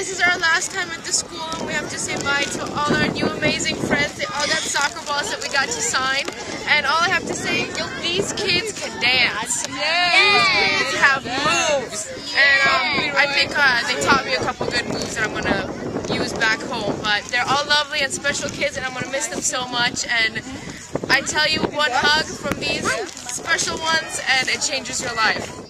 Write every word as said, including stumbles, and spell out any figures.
this is our last time at the school, and we have to say bye to all our new amazing friends. They all got soccer balls that we got to sign, and all I have to say, these kids can dance. These kids have moves, and um, I think uh, they taught me a couple good moves that I'm gonna use back home. But they're all lovely and special kids, and I'm gonna miss them so much. And I tell you, one hug from these special ones, and it changes your life.